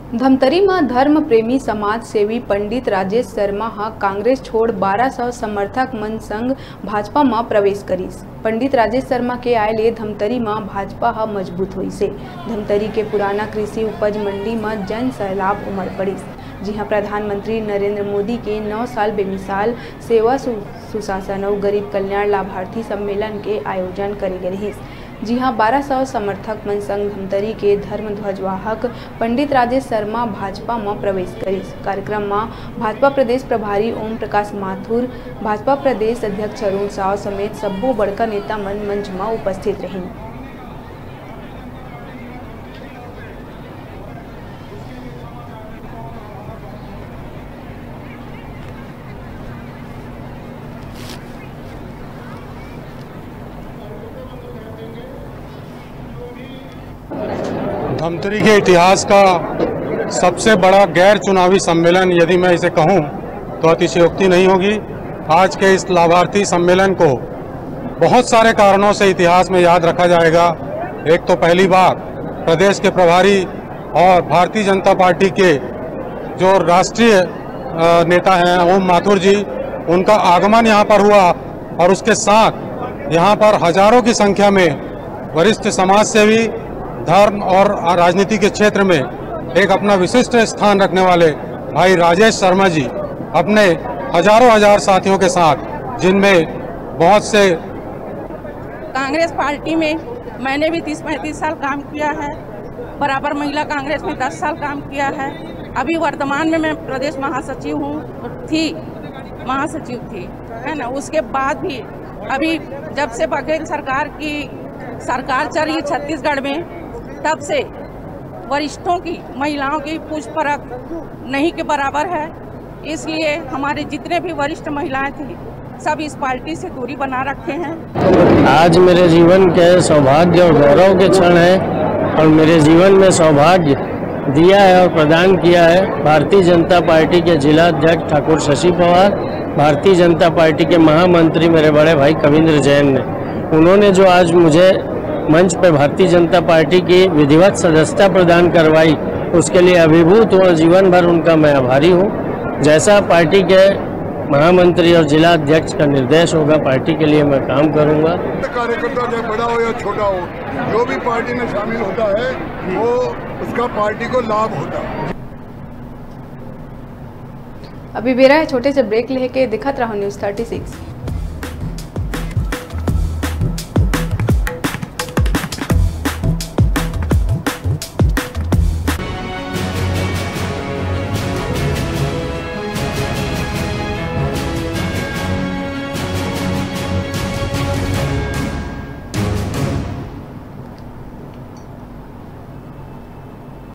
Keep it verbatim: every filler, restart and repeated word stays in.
धमतरी में धर्म प्रेमी समाज सेवी पंडित राजेश शर्मा हा कांग्रेस छोड़ बारह सौ समर्थक मंच संघ भाजपा में प्रवेश करीस। पंडित राजेश शर्मा के आये धमतरी में भाजपा हा मजबूत हुई से। धमतरी के पुराना कृषि उपज मंडी में जन सैलाब उमड़ पड़ीस। जी हाँ, प्रधानमंत्री नरेंद्र मोदी के नौ साल बेमिसाल सेवा सुशासन और गरीब कल्याण लाभार्थी सम्मेलन के आयोजन करे गए। जी हाँ, बारह सौ समर्थक मंच संघ धमतरी के धर्म ध्वजवाहक पंडित राजेश शर्मा भाजपा में प्रवेश करी। कार्यक्रम में भाजपा प्रदेश प्रभारी ओम प्रकाश माथुर, भाजपा प्रदेश अध्यक्ष अरुण साव समेत सब्बो बड़का नेता मन मंच में उपस्थित रही। धमतरी के इतिहास का सबसे बड़ा गैर चुनावी सम्मेलन यदि मैं इसे कहूं तो अतिशयोक्ति नहीं होगी। आज के इस लाभार्थी सम्मेलन को बहुत सारे कारणों से इतिहास में याद रखा जाएगा। एक तो पहली बार प्रदेश के प्रभारी और भारतीय जनता पार्टी के जो राष्ट्रीय नेता हैं ओम माथुर जी, उनका आगमन यहाँ पर हुआ और उसके साथ यहाँ पर हजारों की संख्या में वरिष्ठ समाज सेवी, धर्म और राजनीति के क्षेत्र में एक अपना विशिष्ट स्थान रखने वाले भाई राजेश शर्मा जी अपने हजारों हजार साथियों के साथ, जिनमें बहुत से कांग्रेस पार्टी में मैंने भी तीस पैंतीस साल काम किया है, बराबर महिला कांग्रेस में दस साल काम किया है। अभी वर्तमान में मैं प्रदेश महासचिव हूँ, थी महासचिव थी है ना। उसके बाद भी अभी जब से बघेल सरकार की सरकार चल रही छत्तीसगढ़ में, तब से वरिष्ठों की महिलाओं की पूछ परख नहीं के बराबर है। इसलिए हमारे जितने भी वरिष्ठ महिलाएं थी सब इस पार्टी से दूरी बना रखे हैं। आज मेरे जीवन के सौभाग्य और गौरव के क्षण है और मेरे जीवन में सौभाग्य दिया है और प्रदान किया है भारतीय जनता पार्टी के जिला अध्यक्ष ठाकुर शशि पवार, भारतीय जनता पार्टी के महामंत्री मेरे बड़े भाई कविंद्र जैन ने। उन्होंने जो आज मुझे मंच पे भारतीय जनता पार्टी की विधिवत सदस्यता प्रदान करवाई, उसके लिए अभिभूत हूँ और जीवन भर उनका मैं आभारी हूँ। जैसा पार्टी के महामंत्री और जिला अध्यक्ष का निर्देश होगा, पार्टी के लिए मैं काम करूँगा। कार्यकर्ता चाहे बड़ा हो या छोटा हो, जो भी पार्टी में शामिल होता है वो उसका पार्टी को लाभ होता है। अभी बेरा है छोटे से ब्रेक लेके दिखत रहो न्यूज़ थर्टी सिक्स।